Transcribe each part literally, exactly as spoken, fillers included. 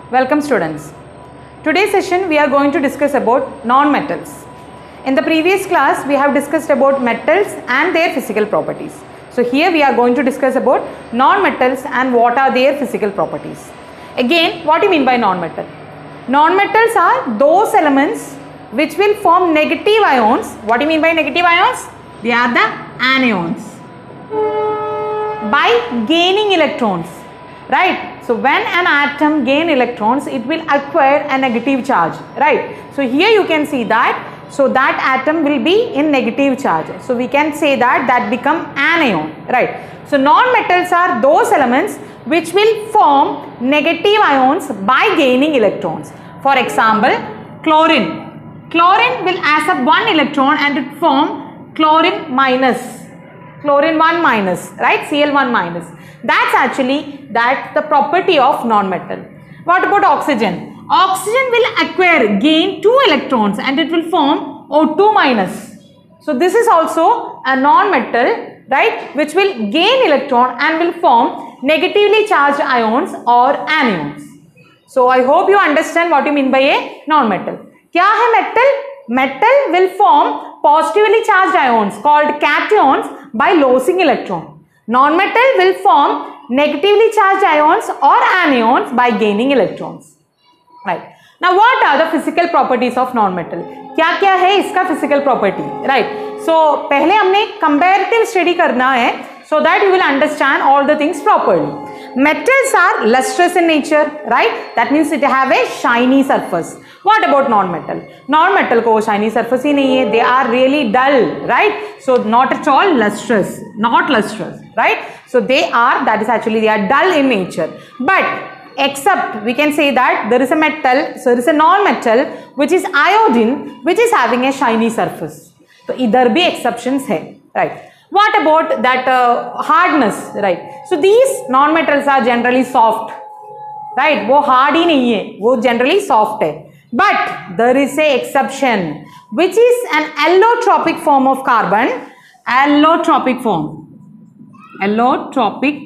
Welcome students. Today's session we are going to discuss about non-metals. In the previous class we have discussed about metals and their physical properties. So here we are going to discuss about non-metals and what are their physical properties. Again, what do you mean by non-metal? Non-metals are those elements which will form negative ions. What do you mean by negative ions? They are the anions. By gaining electrons, right? So when an atom gain electrons, it will acquire a negative charge, right? So here you can see that. So that atom will be in negative charge. So we can say that that become anion, right? So non-metals are those elements which will form negative ions by gaining electrons. For example, chlorine. Chlorine will accept one electron and it form chlorine minus. Chlorine one minus, right? C L one minus. That's actually that the property of non-metal. What about oxygen? Oxygen will acquire, gain two electrons and it will form O two minus. So this is also a non-metal, right, which will gain electron and will form negatively charged ions or anions. So I hope you understand what you mean by a non-metal. क्या है metal? Metal will form positively charged ions called cations by losing electron. Non-metal will form negatively charged ions or anions by gaining electrons. Right. Now what are the physical properties of non-metal? क्या क्या है इसका physical property? Right. So पहले हमने comparative study करना है so that you will understand all the things properly. Metals are lustrous in nature, right? That means it have a shiny surface. What about non-metal? Non-metal को shiny surface ही नहीं है. They are really dull, right? So not at all lustrous, not lustrous, right? So they are, that is actually they are dull in nature. But except we can say that there is a metal, so there is a non-metal which is iodine, which is having a shiny surface. So इधर भी exceptions है, right? What about that uh, hardness, right? So these non-metals are generally soft, right? वो hard ही नहीं है, वो generally soft है. But there is a exception, which is an allotropic form of carbon. Allotropic form. Allotropic,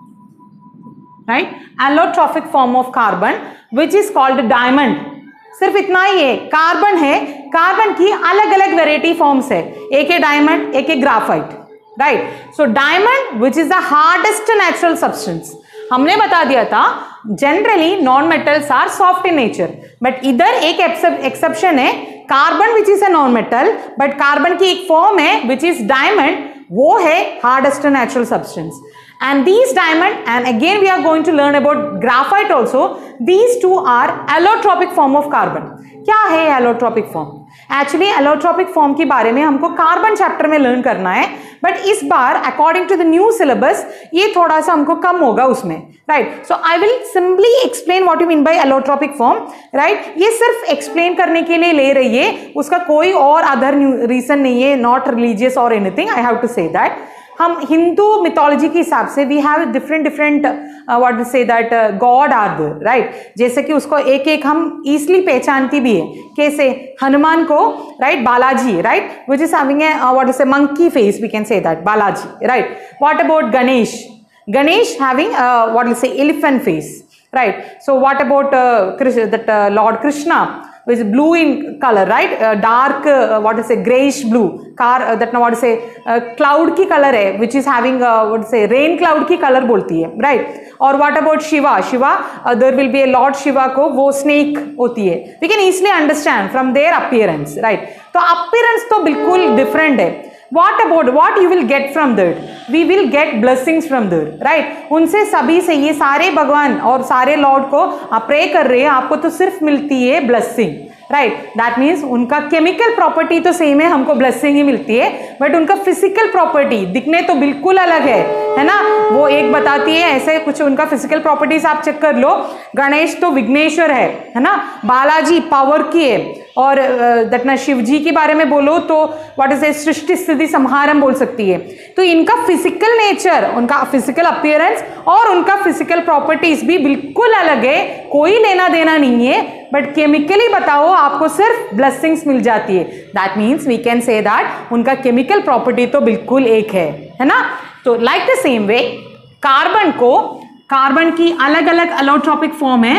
right? Allotropic form of carbon, which is called diamond. सिर्फ इतना ही है, carbon है, carbon की अलग अलग वेराइटी फॉर्म्स है, एक है डायमंड, एक है graphite, right? So diamond which is the hardest natural substance. हमने बता दिया था generally non metals are soft in nature, but इधर एक एक्सेप्शन है, carbon which is a non metal, but carbon की एक फॉर्म है विच इज डायमंड, वो है hardest natural substance. And these diamond, and again we are going to learn about graphite also. These two are allotropic form of carbon. क्या है allotropic form? Actually allotropic form के बारे में हमको carbon chapter में learn करना है, but इस बार according to the new syllabus ये थोड़ा सा हमको कम होगा उसमें, right? So I will simply explain what you mean by allotropic form, right? ये सिर्फ एक्सप्लेन करने के लिए ले रही है, उसका कोई और अदर रीजन नहीं है, नॉट रिलीजियस और anything. I have to say that हम हिंदू मिथोलॉजी के हिसाब से we have different different what to say that god are there, right? जैसे कि उसको एक एक हम इजीली पहचानती भी है. कैसे? हनुमान को, right, Balaji, right, which is having a what to say monkey face, we can say that Balaji, right? What about Ganesh? Ganesh having what to say elephant face, right? So what about that lord Krishna, which is blue in color, right? Uh, dark, uh, what to say, grayish blue. Car uh, that now what to say, uh, cloud की color है, which is having uh, what to say, rain cloud की color बोलती है, right? और what about Shiva? Shiva, uh, there will be a Lord Shiva को वो snake होती है. We can easily understand from their appearance, right? तो appearance तो बिल्कुल different है. What about what you will get from that? We will get blessings from that, right? उनसे सभी से ये सारे भगवान और सारे लॉर्ड को आप प्रे कर रहे हैं, आपको तो सिर्फ मिलती है ब्लेसिंग, राइट? दैट मीन्स उनका केमिकल प्रॉपर्टी तो सेम है, हमको ब्लेसिंग ही मिलती है, बट उनका फिजिकल प्रॉपर्टी दिखने तो बिल्कुल अलग है, है ना? वो एक बताती है ऐसे कुछ उनका फिजिकल प्रॉपर्टीज आप चेक कर लो. गणेश तो विघ्नेश्वर है, है ना? बालाजी पावर की है, और दटना शिव जी के बारे में बोलो तो व्हाट इज ए सृष्टि स्थिति संहारम बोल सकती है. तो इनका फिजिकल नेचर, उनका फिजिकल अपीयरेंस और उनका फिजिकल प्रॉपर्टीज भी बिल्कुल अलग है, कोई लेना देना नहीं है, बट केमिकली बताओ आपको सिर्फ ब्लेसिंग्स मिल जाती है. That means we can say that उनका केमिकल प्रॉपर्टी तो बिल्कुल एक है, है ना? तो like the same way carbon को, कार्बन की अलग अलग एलोट्रोपिक फॉर्म है.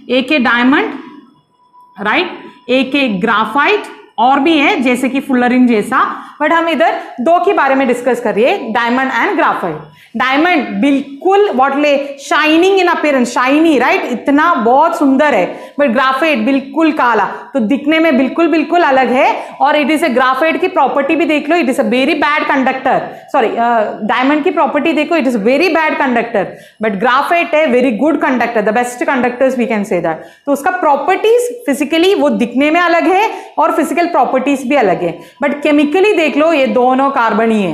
एक है डायमंड, राइट, एक है ग्राफाइट, और भी है जैसे कि फुलरिन जैसा, बट हम इधर दो के बारे में डिस्कस कर रही है, डायमंड एंड ग्राफाइट। डायमंड बिल्कुल व्हाट ले shining in appearance, shiny, right, इतना बहुत सुंदर है, बट ग्राफाइट बिल्कुल काला, तो दिखने में बिल्कुल बिल्कुल अलग है। और इट इज ए ग्राफाइट की प्रॉपर्टी भी देख लो, it is a very bad conductor, sorry diamond की प्रॉपर्टी देखो, it is very bad conductor, but graphite है very good conductor, the best conductors we can say that. तो उसका properties physically वो दिखने में अलग है और फिजिकल प्रॉपर्टीज भी अलग है, बट केमिकली देख लो ये दोनों कार्बन ही है।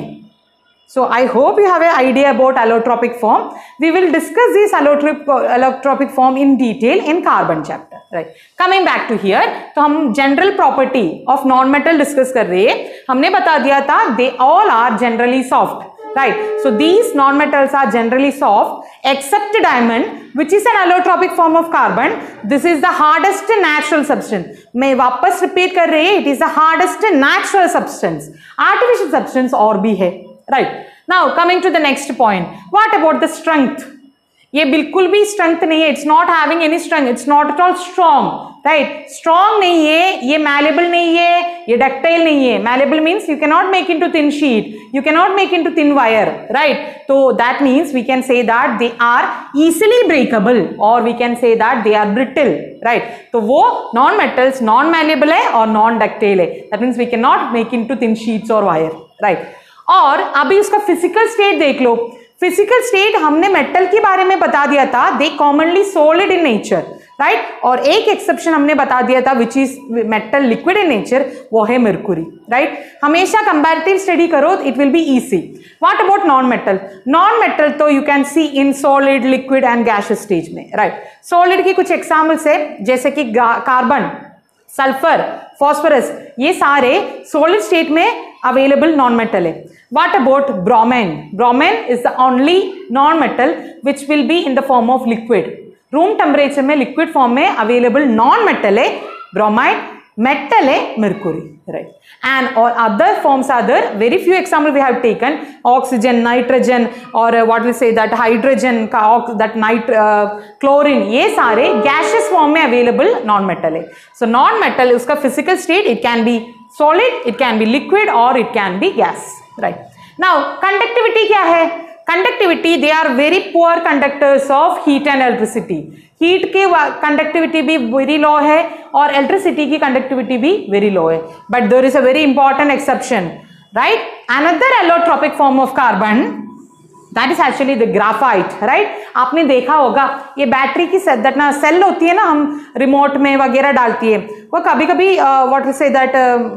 So I hope you have an idea about allotropic form. We will discuss this allotropic, allotropic form in detail in carbon chapter. Right. Coming back to here, तो हम general property of non-metal discuss कर रहे हैं। हमने बता दिया था they all are generally soft. Right. So these non-metals are generally soft except diamond, which is an allotropic form of carbon. This is the hardest natural substance. मैं वापस repeat कर रही है, it is the hardest natural substance. Artificial substance और भी है, right? Now coming to the next point, what about the strength? ये बिल्कुल भी strength नहीं है, it's not having any strength, it's not at all strong, right? Strong नहीं है, ये malleable नहीं है, ये ductile नहीं है. Malleable means you cannot make into thin sheet, you cannot make into thin wire, right? So that means we can say that they are easily breakable, or we can say that they are brittle, right? तो वो non metals non malleable है और non ductile है. That means we cannot make into thin sheets or wire, right? और अभी उसका physical state देख लो। फिजिकल स्टेट हमने मेटल के बारे में बता दिया था, they commonly solid in nature, right, और एक एक्सेप्शन हमने बता दिया था which is metal liquid in nature, वो है मर्क्यूरी, राइट। हमेशा कंपैरेटिव स्टडी करो, it will be easy. What about non metal? Non metal तो you can see in solid, liquid and gaseous stage में, राइट। सॉलिड की कुछ examples है जैसे कि कार्बन, सल्फर, फॉस्फोरस, ये सारे सॉलिड स्टेट में अवेलेबल नॉन मेटल है। What about bromine? Bromine is the only non-metal which will be in the form of liquid. Room temperature में liquid form में available non-metal है bromine, metal है mercury, right? And or other forms are there. Very few examples we have taken: oxygen, nitrogen, or uh, what we say that hydrogen, that nit, uh, chlorine. ये सारे gaseous form में available non-metal है. So non-metal उसका physical state it can be solid, it can be liquid, or it can be gas. Right. Now conductivity क्या है? Conductivity, they are very poor conductors of heat and electricity. Heat के conductivity भी very low है और electricity की conductivity भी very low है. But there is a very important exception, right? Another allotropic form of carbon, that is actually the graphite, right? आपने देखा होगा ये बैटरी की दैट ना सेल होती है ना, हम रिमोट में वगैरह डालती है, वो कभी कभी what will say that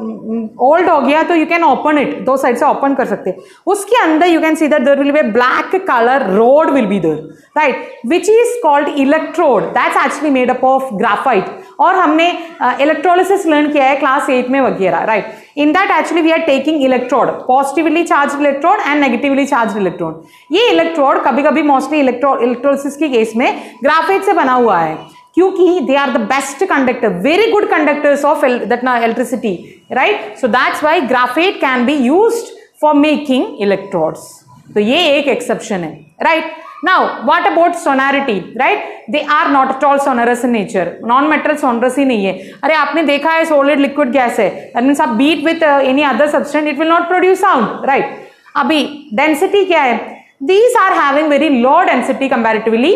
old हो गया तो यू कैन ओपन इट, दो साइड से ओपन कर सकते हैं, उसके अंदर you can see that there will be black colour rod will be there, right, which is called electrode, that's actually made up of graphite. और हमने इलेक्ट्रोलिसिस लर्न किया है क्लास एट में वगैरह, right. In that actually we are taking electrode, positively charge electrode and negatively charge electrode. ये electrode कभी कभी mostly electro electrolysis की केस में ग्राफाइट से बना हुआ है, क्योंकि they are the best conductor, very good conductors of that ना electricity, right. So that's why graphite can be used for making electrodes. तो ये एक एक्सेप्शन है, right. Now what about sonority, right? They are not at all sonorous in nature. Non-metal sonorous ही नहीं है। अरे आपने देखा है solid liquid gas है, that means आप beat with uh, any other substance, it will not produce sound, right? अभी density क्या है? These are having very low density comparatively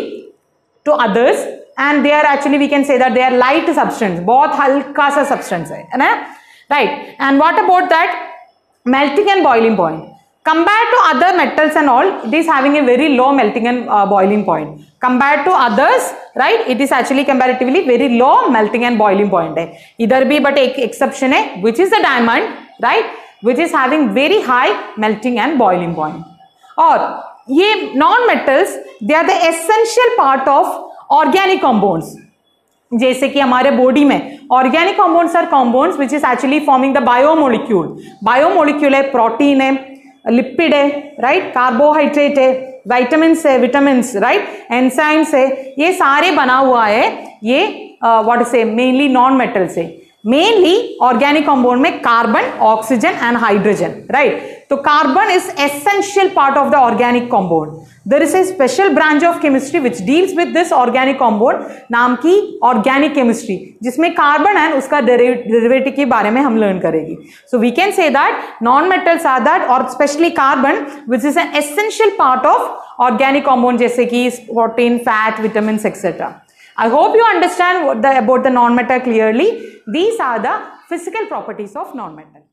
to others, and they are actually we can say that they are light substance, बहुत हल्का सा substance है, है ना? Right? And what about that melting and boiling point? Compared to other metals and all, it is having a very low melting and uh, boiling point. Compared to others, right, it is actually comparatively very low melting and boiling point है. इधर भी but एक exception है, which is the diamond, right, which is having very high melting and boiling point. और ये non-metals, they are the essential part of organic compounds. जैसे कि हमारे बॉडी में organic compounds are compounds which is actually forming the biomolecule. Biomolecule है, protein है, lipid है, right, carbohydrate है, विटामिन है, विटामिन, राइट, एंजाइम्स है, ये सारे बना हुआ है ये what say mainly non metal से। Mainly organic compound में carbon, oxygen and hydrogen, right? तो carbon is essential part of the organic compound. There is a special branch of chemistry which deals with this organic compound नाम की organic chemistry, जिसमें carbon and उसका derivative के बारे में हम learn करेंगे. So we can say that non-metals are that, or especially carbon, which is an essential part of organic compound जैसे कि protein, fat, vitamins, et cetera. I hope you understand what the, about the non-metal clearly. These are the physical properties of non-metal.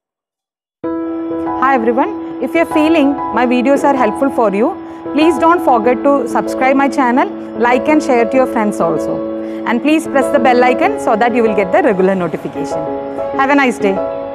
Hi everyone, if you are feeling my videos are helpful for you, please don't forget to subscribe my channel, like and share to your friends also. And please press the bell icon so that you will get the regular notification. Have a nice day.